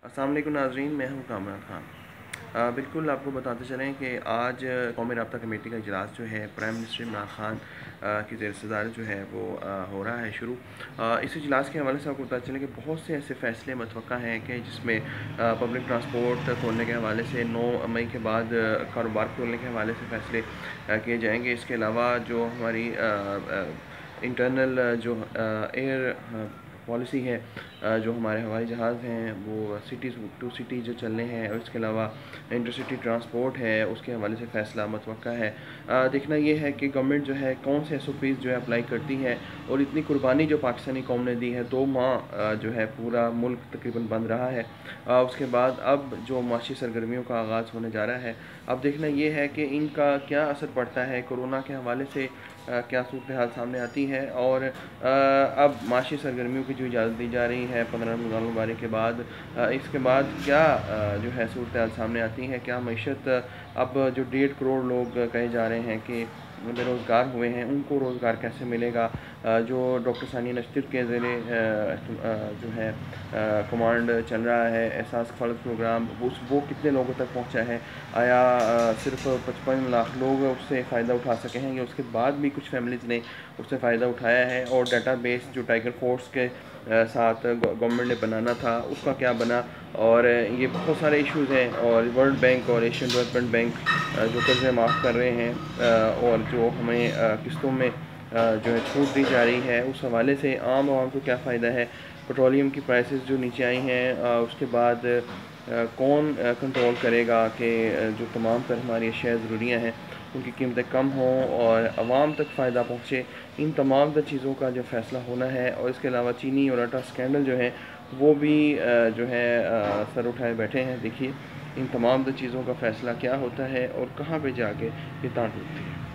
अस्सलाम वालेकुम नाज़रीन, मैं हूँ कामरान ख़ान। बिल्कुल आपको बताते चलें कि आज कौमी राब्ता कमेटी का इजलास जो है प्राइम मिनिस्टर इमरान ख़ान की ज़ेर सदारत जो है वो हो रहा है शुरू। इस इजलास के हवाले से आपको बताते चलें कि बहुत से ऐसे फ़ैसले मतवक्का हैं कि जिसमें पब्लिक ट्रांसपोर्ट खोलने के हवाले से 9 मई के बाद कारोबार खोलने के हवाले से फ़ैसले किए जाएंगे। इसके अलावा जो हमारी इंटरनल जो एयर पॉलिसी है, जो हमारे हवाई जहाज़ हैं वो सिटी टू सिटी जो चलने हैं, और इसके अलावा इंटरसिटी ट्रांसपोर्ट है उसके हवाले से फ़ैसला मतवक्का है। देखना ये है कि गवर्नमेंट जो है कौन से SOPs जो है अप्लाई करती है, और इतनी कुर्बानी जो पाकिस्तानी कौम ने दी है, 2 माह जो है पूरा मुल्क तकरीबन बंद रहा है। उसके बाद अब जो माशी सरगर्मियों का आगाज़ होने जा रहा है, अब देखना ये है कि इनका क्या असर पड़ता है कोरोना के हवाले से, क्या सूरत हाल सामने आती है। और अब माशी सरगर्मियों की जो इजाज़त दी जा रही है 15 रमज़ान मुबारक के बाद, इसके बाद क्या जो है सूरत हाल सामने आती है, क्या मईशत अब जो 1.5 करोड़ लोग कहे जा रहे हैं कि बेरोज़गार हुए हैं, उनको रोज़गार कैसे मिलेगा। जो डॉक्टर सानिया नश्तर के ज़रिए जो है कमांड चल रहा है एहसास कफ़ालत प्रोग्राम, वो कितने लोगों तक पहुंचा है, आया सिर्फ 55 लाख लोग उससे फ़ायदा उठा सके हैं, या उसके बाद भी कुछ फैमिलीज़ ने उससे फ़ायदा उठाया है। और डाटाबेस जो टाइगर फोर्स के साथ गवर्नमेंट ने बनाना था उसका क्या बना। और ये बहुत सारे इश्यूज़ हैं। और वर्ल्ड बैंक और एशियन डेवलपमेंट बैंक जो कर्ज़े माफ़ कर रहे हैं, और जो हमें किस्तों में जो है छूट दी जा रही है, उस हवाले से आम आवाम को क्या फ़ायदा है। पेट्रोलियम की प्राइसेस जो नीचे आई हैं, उसके बाद कौन कंट्रोल करेगा कि जो तमाम तर हमारी अशिया ज़रूरियाँ हैं उनकी कीमतें कम हों और आवाम तक फ़ायदा पहुँचे। इन तमाम तर चीज़ों का जो फ़ैसला होना है। और इसके अलावा चीनी और आटा स्कैंडल जो है वो भी जो है सर उठाए बैठे हैं। देखिए इन तमाम तर चीज़ों का फ़ैसला क्या होता है और कहाँ पे जाके ये तान टूटती है।